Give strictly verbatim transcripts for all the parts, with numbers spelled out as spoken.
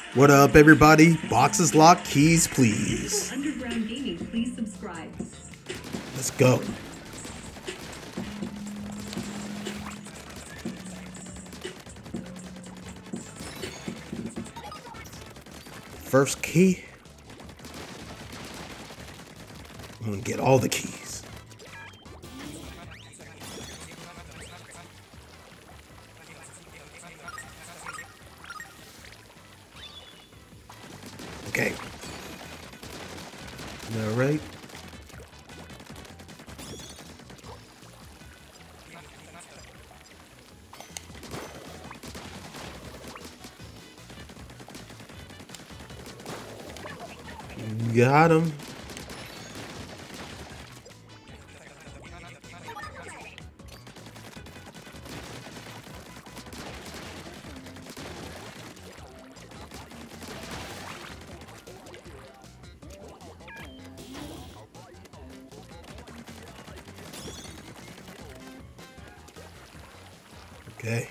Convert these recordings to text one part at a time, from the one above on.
What up, everybody? Boxes locked, keys please. Underground Gaming, please subscribe. Let's go. First key. I'm gonna get all the keys. Okay. All right. Got him. Okay.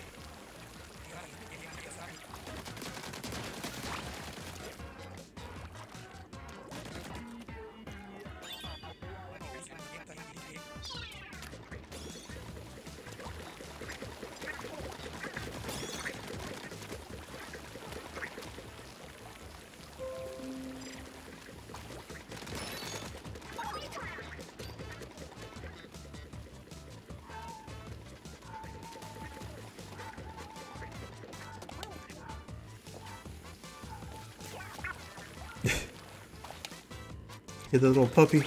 Get the little puppy.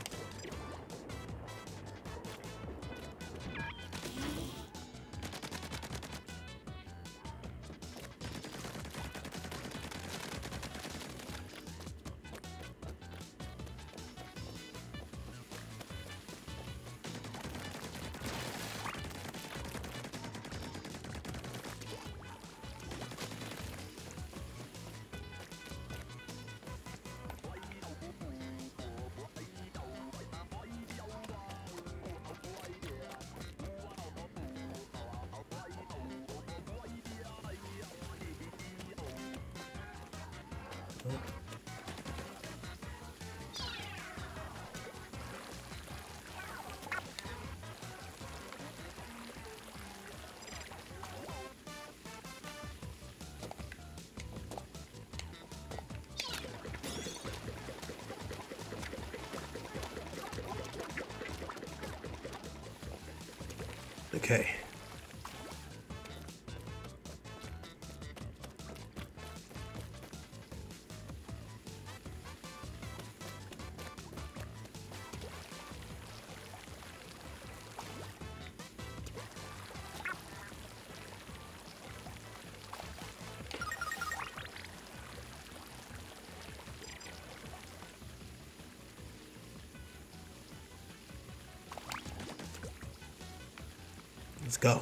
Okay. Let's go.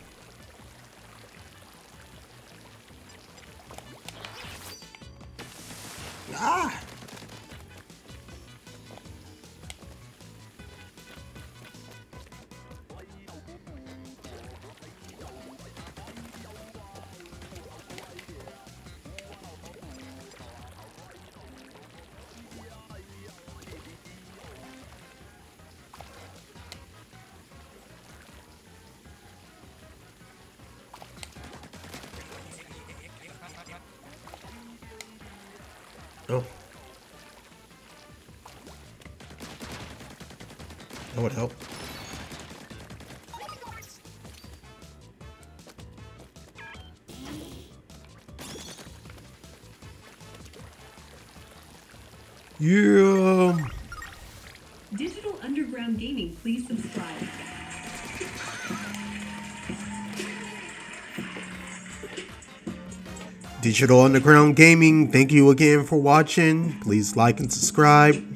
Ah! Oh. That would help. Yeah. Digital Underground Gaming, please subscribe. Digital Underground Gaming, thank you again for watching. Please like and subscribe.